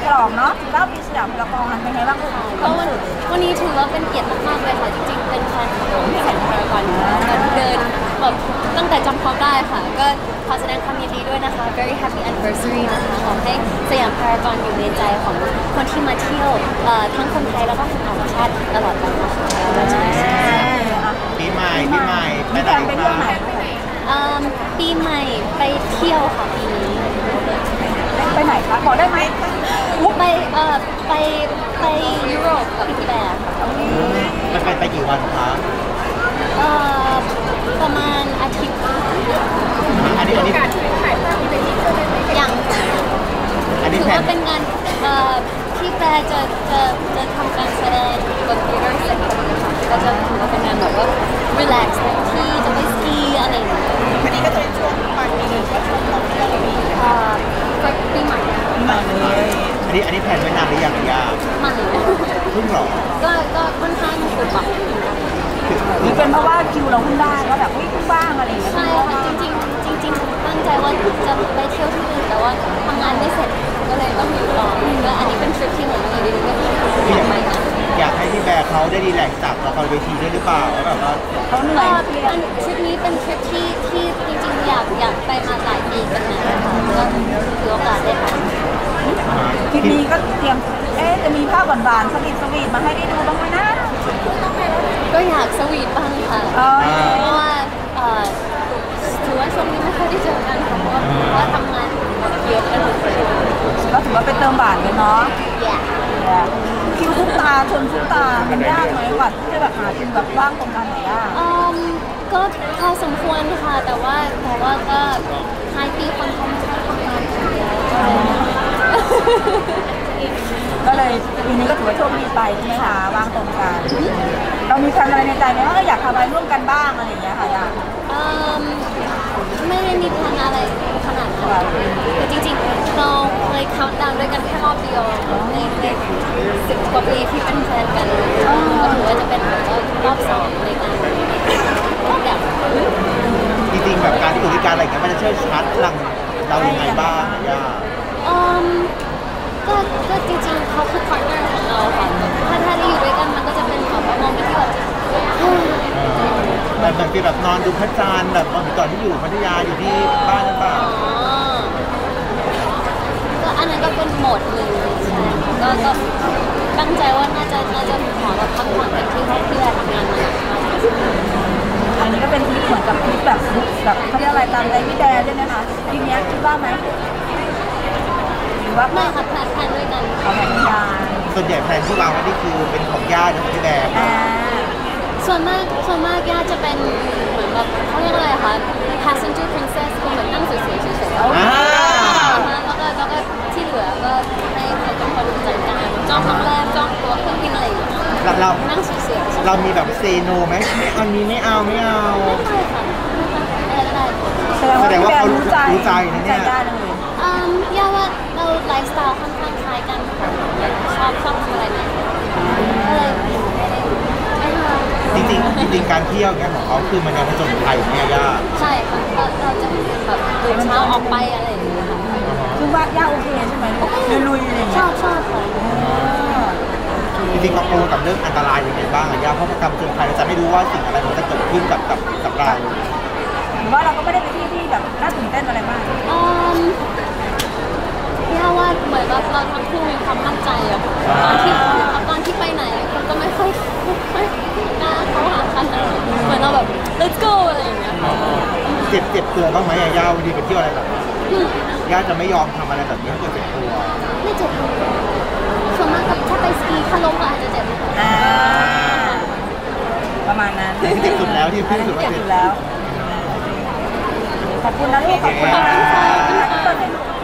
ลองเนาะ9 ปีสยามพารากอนเป็นไงบ้างลูกก็วันนี้ถือว่าเป็นเกียรติมากๆเลยค่ะจริงๆเป็นแฟนของสยามพารากอนเดินแบบตั้งแต่จำความได้ค่ะก็ขอแสดงความยินดีด้วยนะคะ very happy anniversary นะคะขอให้สยามพารากอนอยู่ในใจของคนที่มาเที่ยวทั้งคนไทยแล้วก็คนต่างชาติตลอดไปนะคะปีใหม่ไปไหนปีใหม่ไปเที่ยวค่ะปีนี้ไปไหนคะบอกได้ไหมไปยุโรปกับพี่แบร์มันไปกี่วันคะประมาณอาทิตย์อันนี้การถ่ายภาพที่เป็นที่ยังถือว่าเป็นงานที่แบร์จะทำการแสดงบนธีเรื่องเสร็จก็จะถือว่าเป็นงานแบบว่า relax ที่จะไปสกีอะไรอย่างเงี้ยอันนี้ก็จะเป็นช่วงปลายปีหรือว่าช่วงของเที่ยวหรือปีใหม่เลยอันนี้แผนไว้นานหรือยังย่ามันเพิ่งหรอก็ค่อนข้างถูกปรับหรือเป็นเพราะว่าคิวเราเพิ่งได้ก็แบบเพิ่งบ้างอะไรอย่างเงี้ยใช่ค่ะจริงตั้งใจว่าจะไปเที่ยวที่อื่นแต่ว่าทำงานไม่เสร็จก็เลยต้องอยู่รอก็อันนี้เป็นทริปที่เหมือนอยู่ดีๆก็อยากไปนะอยากให้พี่แบร์เขาได้ดีแลกซ์จากละครเวทีด้วยหรือเปล่าแบบว่าเขาเหนื่อยทริปนี้เป็นทริปที่จริงๆอยากไปมาหลายปีกันนะคะก็ถือโอกาสได้ไปทริปนี้ก็เตรียมจะมีภาพหวานๆสวีทมาให้ได้ดูบ้างไหมนะก็อยากสวีทบ้างค่ะเพราะว่าถือว่าช่วงนี้ไม่ค่อยได้เจอกันค่ะเพราะว่าทำงานเยอะกันก็ถือว่าเป็นเติมบาทกันเนาะคิวทุกตาชนทุกตามันยากไหมกว่าที่จะแบบหาคิวแบบว่างตรงกันไหนยากก็พอสมควรค่ะแต่ว่าก็ท้ายปีคนเขาไม่ค่อยทำงานกันเยอะก็เลยปีนี้ก็ถือว่าโชคดีไปใช่ไหมคะว่างตรงกันเรามีแผนอะไรในใจไหมว่าอยากทำอะไรร่วมกันบ้างอะไรอย่างเงี้ยค่ะย่าไม่ได้มีแผนอะไรขนาดนั้นคือจริงๆเราเคยคัมดาวด้วยกันแค่รอบเดียวใน10 กว่าปีที่เป็นแฟนกันก็ถือว่าจะเป็นแบบรอบ2ในการแบบจริงๆแบบการที่อยู่ด้วยกันอะไรเงี้ยมันจะเชื่อชัดพลังเราอย่างไรบ้างย่าก็จริงๆเขาคือพาร์ทเนอร์ของเราค่ะถ้าได้อยู่ด้วยกันมันก็จะเป็นแบบมองไปที่แบบแบบฟีลแบบนอนดูพระจันทร์แบบตอนที่อยู่พัทยาอยู่ที่บ้านหรือเปล่าก็อันนั้นก็เป็นโหมดหนึ่งใช่ก็ตั้งใจว่าน่าจะขอแบบพักผ่อนแบบที่แรกทำงานมาอันนี้ก็เป็นทริปเหมือนกับทริปแบบเขาเรียกอะไรตามใจพี่แดนใช่ไหมคะทีนี้คิดว่าไหมหรือว่าไม่ค่ะแพลนด้วยกันเอาแผนการส่วนใหญ่แผนที่วางไว้นี่คือเป็นของญาติของพี่แดนส่วนมากญาติจะเป็นเหมือนแบบเขาเรียกอะไรคะ passenger princess ก็เหมือนนั่งสวยๆเฉยๆแล้วก็ที่เหลือก็ให้เขาเป็นคนจัดการจองโรงแรมจองตั๋วเครื่องบินอะไรอย่างเงี้ยเรานั่งสวยๆเรามีแบบเซโนไหมอันนี้ไม่เอาไม่ได้ค่ะแสดงว่าเขารู้ใจนะเนี่ยย่าว่าเราไลฟ์สไตล์ค่อนข้างคล้ายกันชอบทำอะไรเนี่ยจริงการเที่ยวเนี่ยของเขาคือมันยังผจญภัยเนี่ยย่าใช่ค่ะเราจะแบบตื่นเช้าออกไปอะไรอย่างเงี้ยค่ะคือว่าย่าโอเคใช่ไหมลุยๆอะไรอย่างเงี้ยชอบค่ะจริงๆเราโตกับเรื่องอันตรายยังไงบ้างอะย่าเพราะการผจญภัยเราจะไม่รู้ว่าสิ่งอะไรมันจะเกิดขึ้นกับเราหรือว่าเราก็ไม่ได้ไปที่แบบน่าตื่นเต้นอะไรมากย่าว่าเหมือนเราทั้งคู่มีความมั่นใจอะตอนที่ไปไหนคนก็ไม่ค่อยกล้าเข้าหากันเหมือนเราแบบ let's go อะไรอย่างเงี้ยเจ็บตัวบ้างไหมย่าวันนี้ไปเที่ยวอะไรแบบย่าจะไม่ยอมทำอะไรแบบนี้ให้เจ็บตัวไม่เจ็บส่วนมากถ้าไปสกีถ้าล้มอาจจะเจ็บประมาณนั้นเจ็บสุดแล้วที่พูดถึงว่าเจ็บสุดแล้วขอบคุณนะลูกขอบคุณค่ะ